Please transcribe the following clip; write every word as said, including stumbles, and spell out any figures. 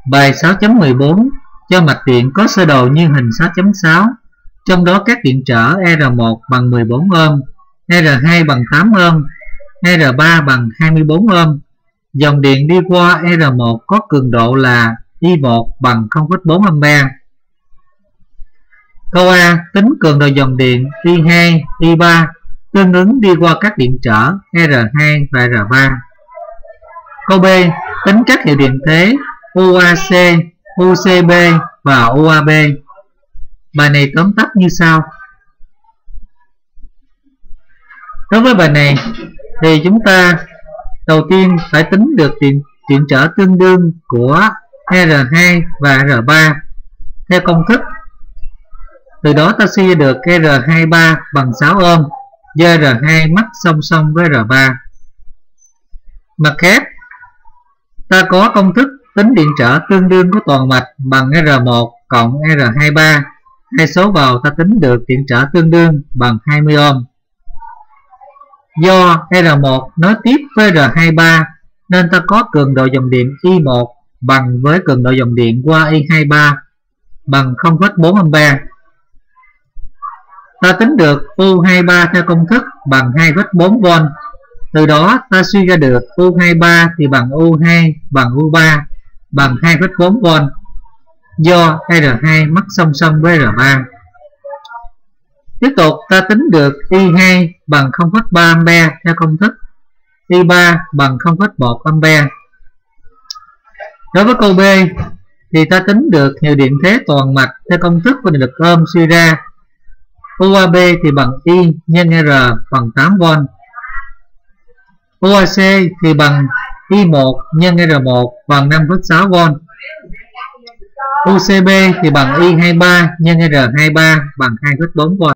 Bài sáu chấm mười bốn cho mạch điện có sơ đồ như hình sáu chấm sáu, trong đó các điện trở R một bằng mười bốn ohm, R hai bằng tám ohm, R ba bằng hai mươi bốn ohm. Dòng điện đi qua R một có cường độ là I một bằng không phẩy bốn ampere. Câu A tính cường độ dòng điện I hai, I ba tương ứng đi qua các điện trở R hai và R ba. Câu B tính các hiệu điện thế u a xê, u xê bê và u a bê. Bài này tóm tắt như sau. Đối với bài này thì chúng ta đầu tiên phải tính được điện, điện trở tương đương của R hai và R ba theo công thức. Từ đó ta suy ra được R hai mươi ba bằng sáu ohm do R hai mắc song song với R ba. Mặt khác, ta có công thức tính điện trở tương đương của toàn mạch bằng R một cộng R hai mươi ba. Hai số vào ta tính được điện trở tương đương bằng hai mươi ohm. Do R một nối tiếp với R hai mươi ba nên ta có cường độ dòng điện I một bằng với cường độ dòng điện qua I hai mươi ba bằng không phẩy bốn ampere. Ta tính được U hai mươi ba theo công thức bằng hai phẩy bốn vôn. Từ đó ta suy ra được U hai mươi ba thì bằng U hai bằng U ba bằng hai phẩy bốn vôn do R hai mắc song song với R ba. Tiếp tục ta tính được I hai bằng không phẩy ba ampere theo công thức I ba bằng không phẩy một ampere. Đối với câu B thì ta tính được hiệu điện thế toàn mạch theo công thức của định lực Ohm suy ra. u a bê thì bằng I nhân R bằng tám vôn. u a xê thì bằng I một nhân R một bằng năm phẩy sáu vôn. u xê bê thì bằng I hai mươi ba nhân R hai mươi ba bằng hai phẩy bốn vôn.